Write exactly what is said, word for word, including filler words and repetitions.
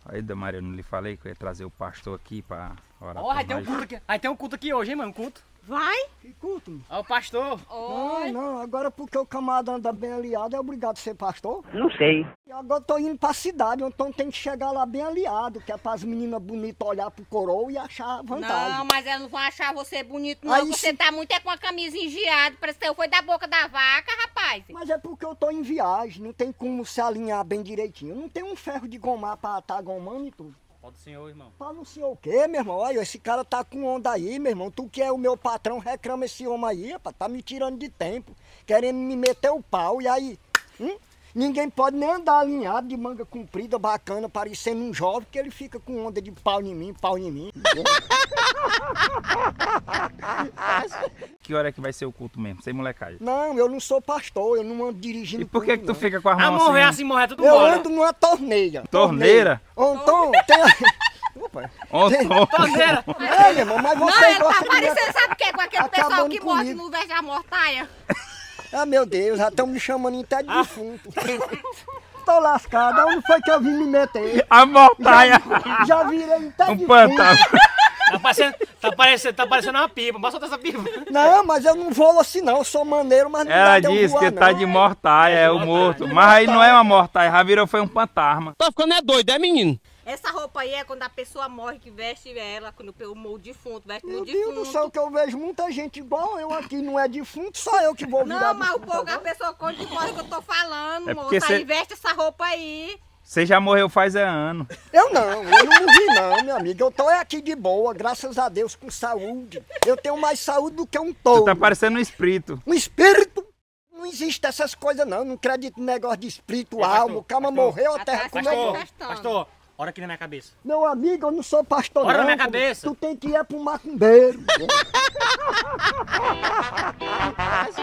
Aí, Damaria, eu não lhe falei que eu ia trazer o pastor aqui pra orar. Ó, por vai ter um nós? culto aqui. Vai ter um culto aqui hoje, hein, mano? Um culto. Vai? Que culto? Ó, o pastor. Oi. Não, não, agora porque o camarada anda bem aliado, é obrigado a ser pastor? Não sei. E agora eu tô indo pra cidade, então tem que chegar lá bem aliado, que é pras meninas bonitas olhar pro coroa e achar vantagem. Não, mas elas não vão achar você bonito, não. Aí Você se- tá muito é com a camisa engiada, parece que foi da boca da vaca, rapaz. Mas é porque eu tô em viagem, não tem como se alinhar bem direitinho. Não tem um ferro de gomar pra tá gomando e tudo. Pode senhor, irmão. Fala o senhor o quê, meu irmão? Olha, esse cara tá com onda aí, meu irmão. Tu que é o meu patrão, reclama esse homem aí, rapaz. Tá me tirando de tempo, querendo me meter o pau. E aí, hum? Ninguém pode nem andar alinhado de manga comprida, bacana, parecendo um jovem, porque ele fica com onda de pau em mim, pau em mim. Que hora é que vai ser o culto mesmo? Sem molecagem. Não, eu não sou pastor, eu não ando dirigindo. E por que que culto, tu não. fica com as A mãos morrer assim? assim, morrer tudo Eu embora. ando numa torneira. Torneira? Ou então, tem... Opa. Ontom. Torneira. É, meu irmão, mas Não, você ele tá gosta de... parecendo, sabe o quê? Com aquele pessoal Acabando que morre comigo. no veste da mortaia. Ah, meu Deus, já estão me chamando até de defunto. Tô lascado, onde foi que eu vim me meter? A mortaia. Já virei até Um defunto. pantano. Tá parecendo, tá parecendo, tá parecendo uma pipa. Bora soltar essa pipa. Não, mas eu não vou assim não, eu sou maneiro, mas não Ela dá de eu disse voar, que tá não. de mortaia, é o morto. Mas aí não é uma mortaia, já virou foi um fantasma. Tá ficando é doido, é menino? Essa roupa aí é quando a pessoa morre que veste ela, quando o morro defunto, veste Meu no Deus defunto. do céu, que eu vejo muita gente igual eu aqui, não é defunto, só eu que vou virar Não, mas o defunto povo, a agora. pessoa quando morre que eu tô falando, É moça, porque cê- aí veste essa roupa aí. Você já morreu faz é ano. Eu não, eu não morri não, meu amigo, eu tô aqui de boa, graças a Deus, com saúde. Eu tenho mais saúde do que um Tu touro. tá parecendo um espírito. Um espírito? Não existe essas coisas não, não acredito no negócio de espírito, Ei, pastor, alma, o cara pastor, morreu, a pastor, terra comeu. Pastor, gastando. pastor, ora aqui na minha cabeça. Meu amigo, eu não sou pastor Ora não. na minha pô. cabeça. Tu tem que ir pro macumbeiro.